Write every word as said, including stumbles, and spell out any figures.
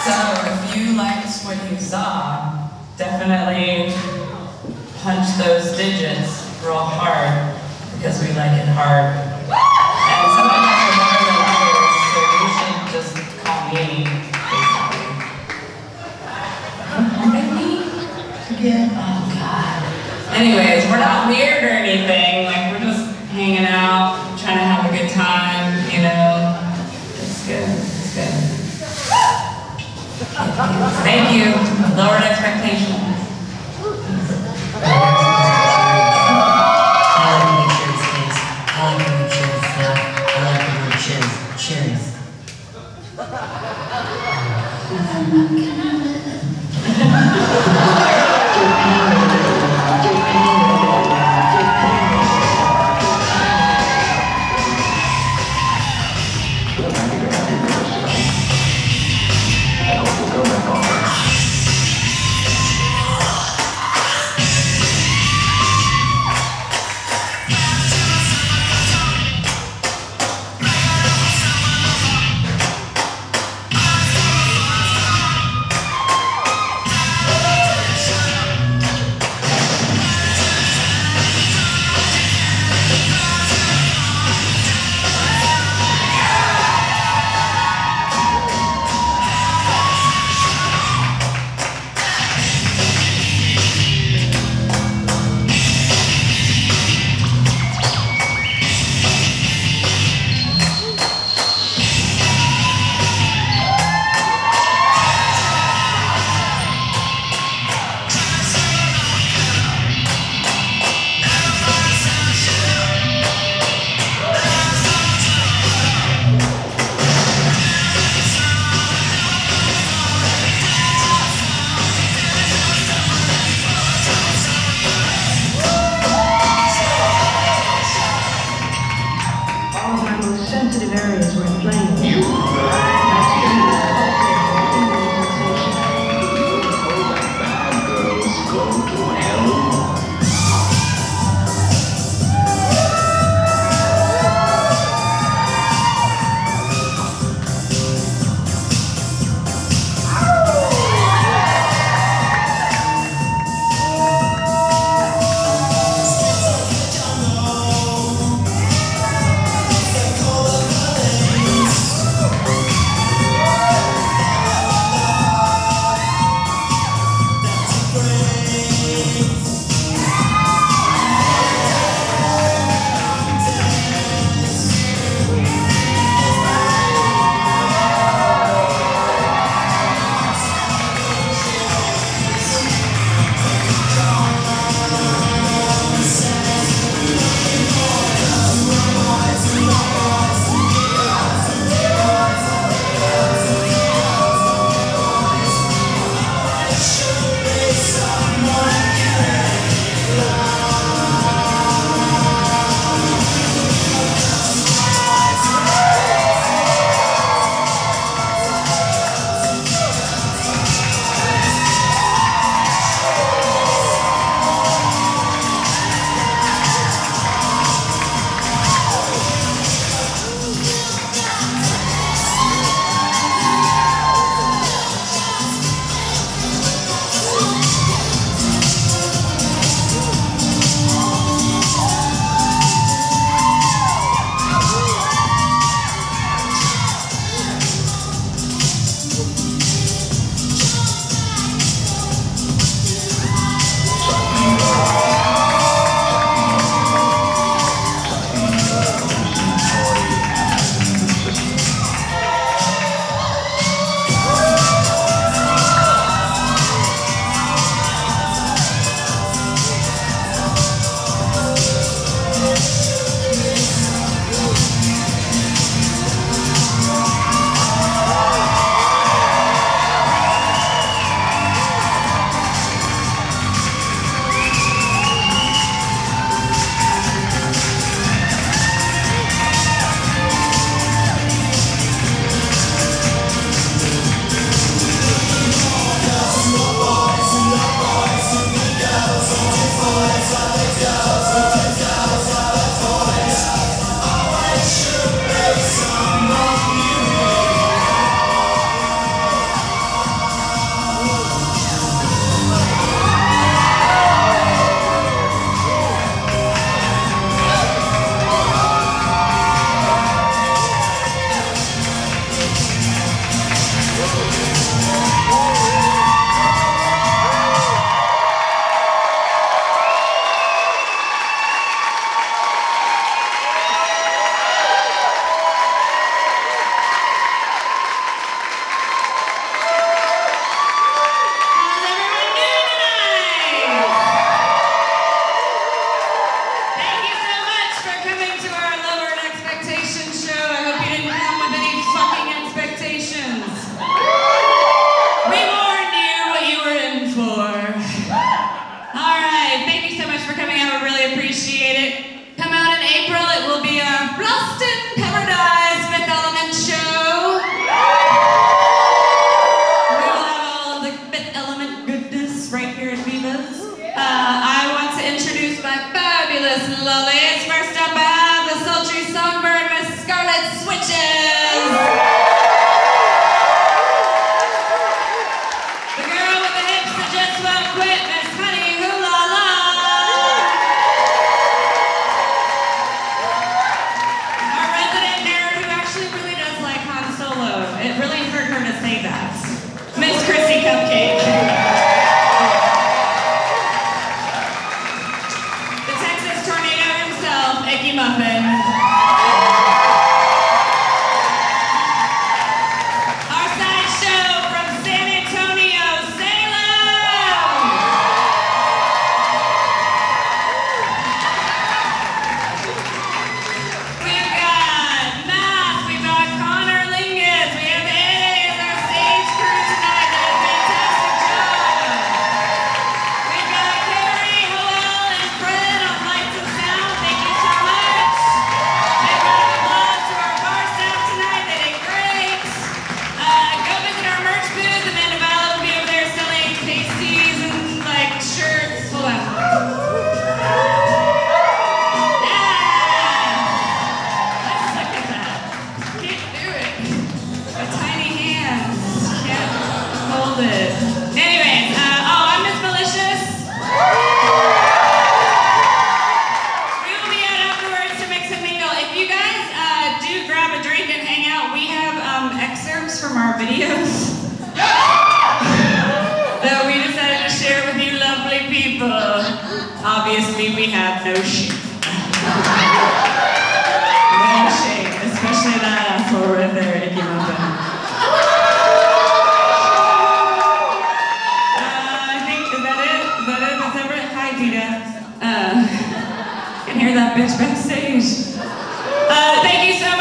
if you liked what you saw, definitely punch those digits real hard because we like it hard. And some of us are more than others, so you should just call me, basically. Maybe? Again? Oh, God. Anyways, we're not weird or anything. Like, we're just hanging out, trying to have a good time, you know. It's good. It's good. Thank you. Lowered expectations. nailed it. Anyways, uh, oh, I'm Miss Malicious. We will be out afterwards to mix and mingle. If you guys uh, do grab a drink and hang out, we have um, excerpts from our videos that we decided to share with you lovely people. Obviously, we have no shame. No shame, especially that asshole right there, Icky Muffin. Uh, I think, is that it? Is that it? That's over it? Hi, Tita. Uh, can hear that bitch backstage. Uh, thank you so much.